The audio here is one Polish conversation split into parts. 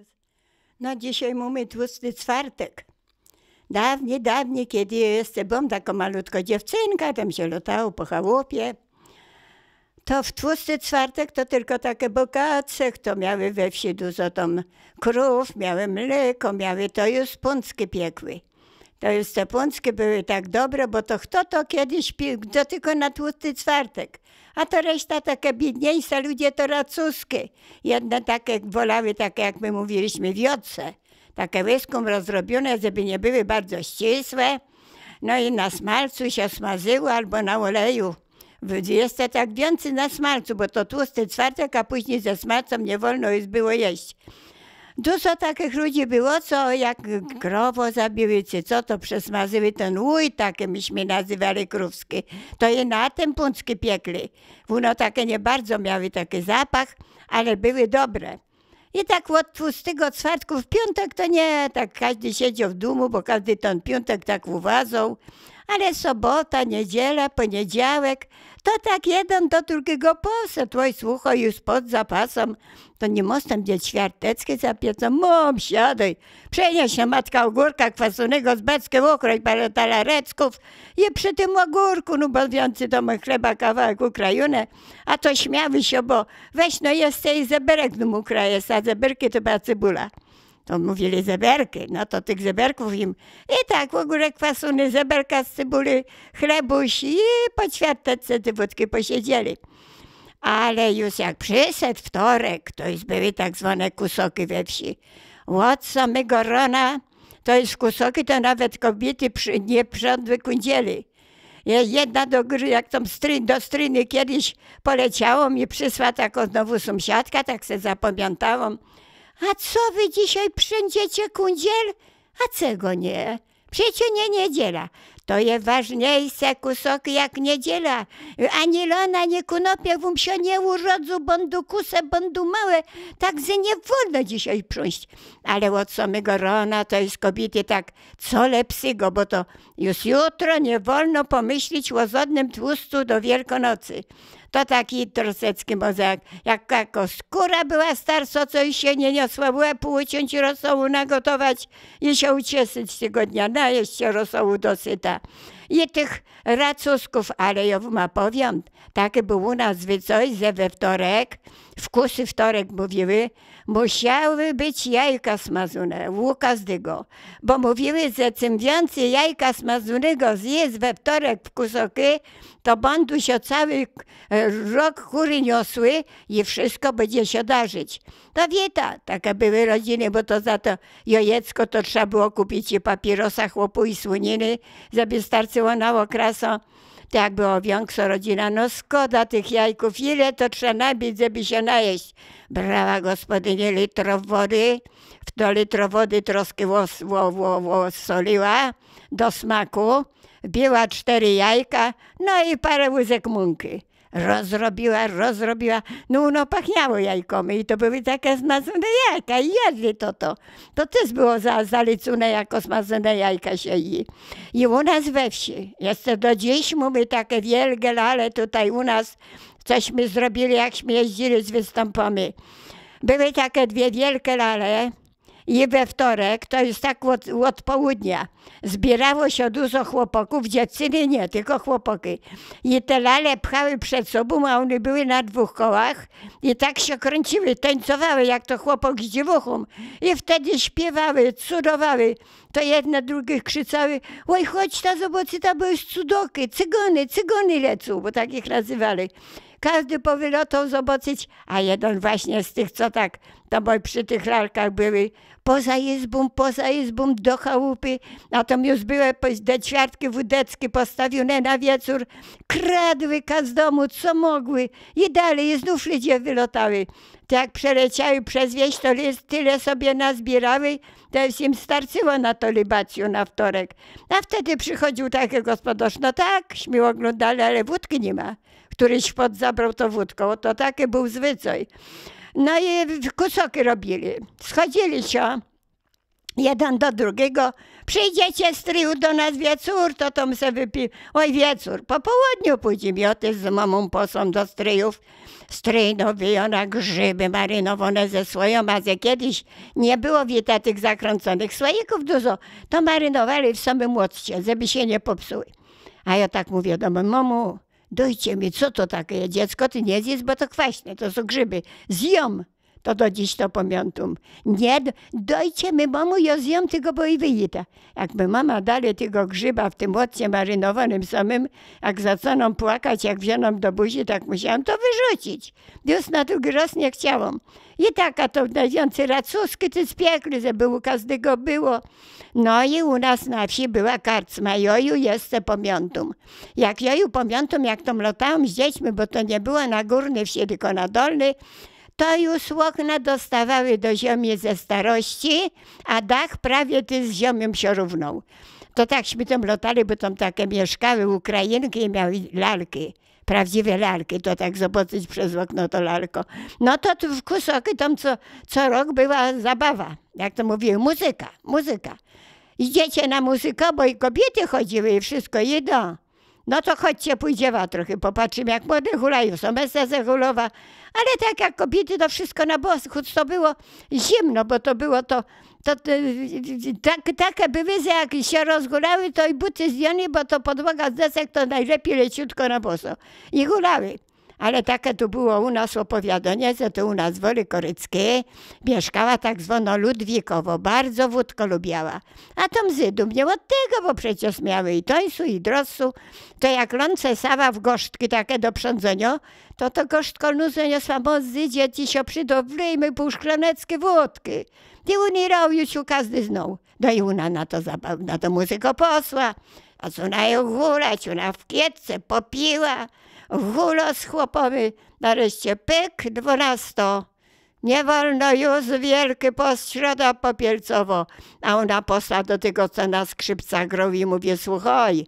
No dzisiaj mamy tłusty czwartek. Dawniej, kiedy jeszcze byłam taką malutką dziewczynka, tam się latało po chałupie, to w tłusty czwartek to tylko takie bogatsze, kto miały we wsi dużo tam krów, miały mleko, miały to już pączki piekły. To już te pączki były tak dobre, bo to kto to kiedyś pił, to tylko na tłusty czwartek. A to reszta takie biedniejsze ludzie to racuszki. Jedne takie wolały, takie jak my mówiliśmy, wiotrze. Takie łyską rozrobione, żeby nie były bardzo ścisłe. No i na smalcu się smażyło albo na oleju. Jeszcze tak więcej na smalcu, bo to tłusty czwartek, a później ze smalcem nie wolno już było jeść. Dużo takich ludzi było, co jak krowo zabiły, czy co, to przesmażyły ten łój, takie myśmy nazywali krówskie. To i na tym pączki piekli. Ono takie nie bardzo miały taki zapach, ale były dobre. I tak od tłustego czwartku w piątek to nie, tak każdy siedział w domu, bo każdy ten piątek tak uważał. Ale sobota, niedziela, poniedziałek, to tak jeden do drugiego poszedł. Oj, słuchaj, już pod zapasem, to nie mostem gdzie ćwiarteckie zapiecą. Mom, siadaj, przenieś się matka ogórka kwasonego z beczkiem, okroj parę talarecków i przy tym ogórku, no bo więcej to mój chleba kawałek ukrajone, a to śmiały się, bo weź no jeszcze i zeberek no ukraje, a zeberki to była cebula. To mówili zeberki, no to tych zeberków im i tak ogórek kwasony, zeberka z cebuli, chlebuś i po ćwiartece te wódki posiedzieli. Ale już jak przyszedł wtorek, to już były tak zwane kusoki we wsi. Od samego rana to już kusoki to nawet kobiety nie prządły kundzieli. Jedna do góry, jak tam do stryny kiedyś poleciało, mi przysła taką znowu sąsiadka, tak se zapamiętałam. A co wy dzisiaj przędziecie kundziel? A czego nie? Przecież nie niedziela. To jest ważniejsze kusoki jak niedziela. Ani lona, ani konopie wam się nie urodzą, będą kuse, będą małe. Także nie wolno dzisiaj prząść. Ale od samego rana to jest kobiety tak co lepszego, bo to już jutro nie wolno pomyśleć o żadnym tłuszczu do Wielkonocy. To taki troszeczkę może jak skóra była starsza, co już się nie niosła łepu, uciąć rosołu, nagotować i się ucieszyć tego dnia, najeść się rosołu dosyta. I tych racusków, ale ja wam powiem, takie był u nas zwyczaj, że we wtorek, wkusy wtorek mówiły, musiały być jajka smazone, u każdego. Bo mówiły, że czym więcej jajka smazonego zjeść we wtorek w kusoki, to będą się cały rok kury niosły i wszystko będzie się darzyć. To wieta, takie były rodziny, bo to za to jajecko to trzeba było kupić i papierosa chłopu i słoniny, żeby starczyło na okrasę. To jak było większa rodzina, no szkoda tych jajków, ile to trzeba nabić, żeby się najeść. Brała gospodyni litro wody, w to litro wody troszkę soliła do smaku, biła 4 jajka, no i parę łyżek mąki. Rozrobiła, no pachniało jajkami i to były takie smazone jajka i jedli to. To też było zalicone jako smazone jajka się je. I u nas we wsi, jeszcze do dziś mamy takie wielkie lale tutaj u nas, cośmy zrobili, jakśmy jeździli z występami. Były takie 2 wielkie lale. I we wtorek, to jest tak od południa, zbierało się dużo chłopaków, dziewczyny nie, tylko chłopaki. I te lale pchały przed sobą, a one były na 2 kołach i tak się kręciły, tańcowały jak to chłopak z dziewuchą. I wtedy śpiewały, cudowały. To jedne drugie krzyczały, oj chodź ta zobaczy, to były cudoki, cygony lecą, bo tak ich nazywali. Każdy powylotał zobaczyć, a jeden właśnie z tych, co tak, to bo przy tych lalkach były poza izbą do chałupy, a tam już były te ćwiartki wódeckie postawione na wieczór, kradły z domu, co mogły i dalej i znów ludzie wylotały. To jak przeleciały przez wieś, to tyle sobie nazbierały, to już im starczyło na to libację na wtorek. A wtedy przychodził taki gospodarz, no takśmy oglądali, ale wódki nie ma. Któryś pod zabrał to wódką, to taki był zwyczaj. No i kusoki robili. Schodzili się jeden do drugiego, przyjdziecie stryju do nas wieczór, to my se wypi... Oj wieczór, po południu pójdziemy, otec z mamą posłą do stryjów. Stryj nowy, ona grzyby marynowane ze słoją, a ze kiedyś nie było wieta tych zakręconych słoików dużo, to marynowali w samym occie, żeby się nie popsuły. A ja tak mówię do mamy, mamo, dojcie mi, co to takie, dziecko, ty nie zjedz, bo to kwaśne, to są grzyby, zjom. To do dziś to pamiętam. Nie, dojcie mi, mamo, ja zjem tego, bo i wyjdę. Jakby mama dali tego grzyba w tym occie marynowanym samym, jak zaczęłam płakać, jak wziąłem do buzi, tak musiałam to wyrzucić. Już na drugi raz nie chciałam. I taka to najwięcej racuski ty spiekli, żeby u każdego było. No i u nas na wsi była karczma. Joju jeszcze pamiętam. Jak joju pamiętam, jak tam latałam z dziećmi, bo to nie było na górnej wsi, tylko na dolnej, to już okna dostawały do ziemi ze starości, a dach prawie ty z ziemią się równął. To takśmy tam lotali, bo tam takie mieszkały Ukrainki i miały lalki. Prawdziwe lalki, to tak zobaczyć przez okno to lalko. No to tu w Kusoki tam co rok była zabawa, jak to mówiły, muzyka. Idziecie na muzykę, bo i kobiety chodziły i wszystko idą. No to chodźcie, pójdziemy trochę, popatrzymy jak młode hulają, są meseze hulowa, ale tak jak kobiety to wszystko na bos, choć to było zimno, bo to było takie były, że jak się rozgulały, to i buty zdjęli, bo to podłoga z desek to najlepiej leciutko na boso. I hulały. Ale takie tu było u nas opowiadanie, że to u nas w Woli Koryckiej mieszkała tak zwana Ludwikowo, bardzo wódko lubiała. A tam Żydów nie od tego, bo przecież miały i tońsu, i drossu. To jak lące sawa w gorztki takie do przędzenia, to gorztko nudzenie samozdy, dzieci się przydą, wlejmy pół szklaneckie wódki. I unirał już każdy znał. No i ona na to zabaw, na to muzykę posła. A co ona ją gulać, ona w kietce popiła. Hulo z chłopami, nareszcie pyk, 12. Nie wolno już wielki post środa popielcowo. A ona posła do tego, co na skrzypcach grał i mówi, słuchaj,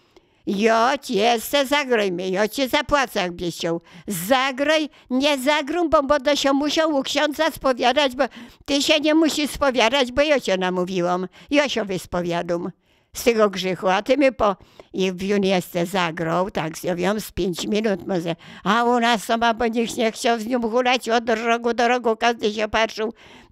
ja ci jeszcze zagrajmy, ja ci zapłacę, jakbyś chciał. Zagraj, nie zagrą, bo będę się musiał u księdza spowiadać, bo ty się nie musisz spowiadać, bo ja cię namówiłam. Ja się wyspowiadam z tego grzechu, a ty mi i w Juniesce zagrał, tak z 5 minut może, a u nas sama, bo nikt nie chciał z nią hulać od rogu do rogu, każdy się patrzył,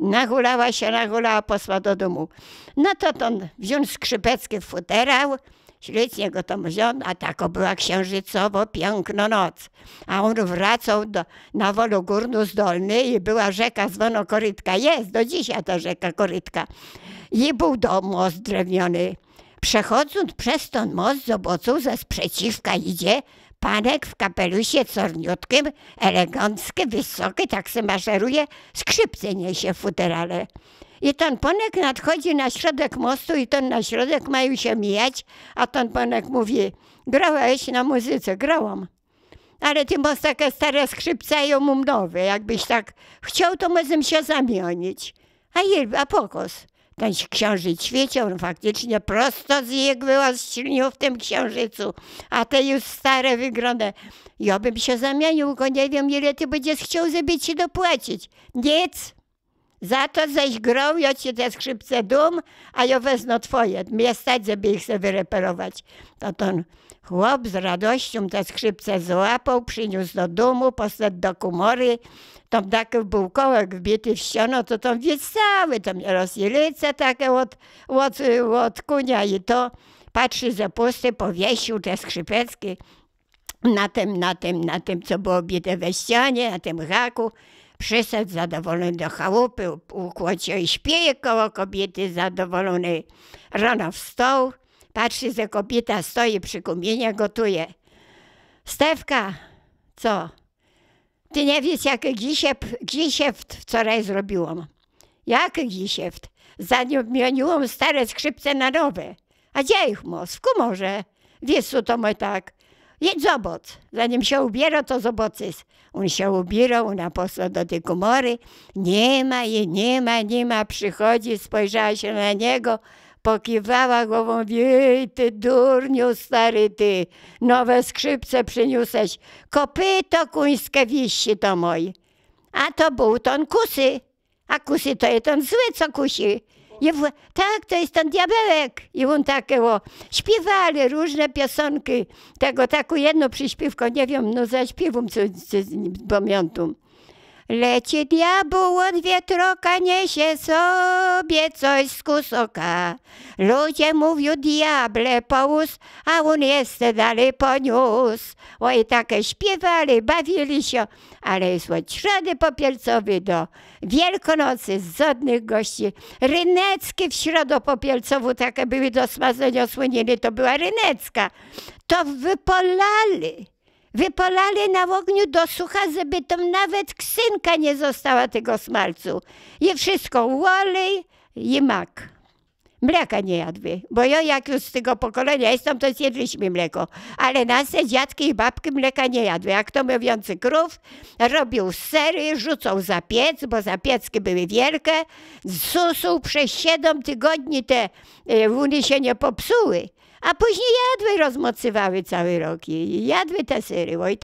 nahulała, posła do domu. No to on wziął skrzypecki futerał, ślicznie go tam wziął, a tako była księżycowo piękna noc. A on wracał na Wolu Górnu z Dolny i była rzeka zwana Korytka, jest do dzisiaj ta rzeka Korytka. I był dom most drewniany. Przechodząc przez ten most, zobaczył, że sprzeciwka idzie panek w kapelusie corniutkim, elegancki, wysoki, tak se maszeruje, skrzypce niesie w futerale. I ten panek nadchodzi na środek mostu i ten na środek mają się mijać, a ten panek mówi, grałeś na muzyce, grałam. Ale ty masz takie stare skrzypce i ją nowe, jakbyś tak chciał, to możemy się zamienić. A pokos. Ten księżyc świeciał, on faktycznie prosto z igły ostrzelił w tym księżycu, a te już stare, wygrane. Ja bym się zamienił, tylko nie wiem, ile ty będziesz chciał, żeby ci dopłacić. Nic. Za to, żeś grał, ja ci te skrzypce dam, a ja wezmę twoje. Mnie stać, żeby ich sobie wyreperować. To ten chłop z radością te skrzypce złapał, przyniósł do domu, poszedł do komory. Tam taki był kołek wbity w ścianę, to tam cały, tam rozjelice takie od kunia i to. Patrzy, że pusty, powiesił te skrzypeczki na tym, co było bite we ścianie, na tym haku. Przyszedł zadowolony do chałupy, ukłodził i śpieje koło kobiety, zadowolony. Rano wstał, patrzy, że kobieta stoi przy kominie, gotuje. Stefka, co? Ty nie wiesz, jaki gisiewt wczoraj zrobiłam. Jaki gisiewt? Zamieniłam stare skrzypce na nowe. A gdzie ich masz? W komorze. Wiesz, co to ma tak? Jedź zobacz. Zanim się ubiera, to zobaczysz. On się ubierał, ona poszła do tej komory. Nie ma jej, nie ma. Przychodzi, spojrzała się na niego, pokiwała głową. Jej, ty durniu stary, ty. Nowe skrzypce przyniósłeś. Kopyto kuńskie wisi to mój. A to był ten kusy. A kusy to jest ten zły, co kusi. Tak, to jest ten diabełek. I on takie śpiewali różne piosenki. Taką jedną przyśpiewką, nie wiem, no zaśpiewam, co pamiętam. Leci diabeł od wietroka, niesie sobie coś z kusoka. Ludzie mówią, diable połóż, a on jeszcze dalej poniósł. Oj, takie śpiewali, bawili się, ale od Środy Popielcowej do Wielkonocy z żadnych gości. Ryneckie w Środę Popielcową takie były do smadzenia słoniny, to była rynecka. To wypalali na ogniu do sucha, żeby tam nawet ksynka nie została tego smalcu. I wszystko olej i mak. Mleka nie jadły, bo ja jak już z tego pokolenia jestem, to zjedliśmy mleko. Ale nasze dziadki i babki mleka nie jadły. Jak to mówiący krów, robił sery, rzucał za piec, bo zapiecki były wielkie, suszył przez 7 tygodni, te łuny się nie popsuły. A później jadły, rozmocywały cały rok i jadły te sery.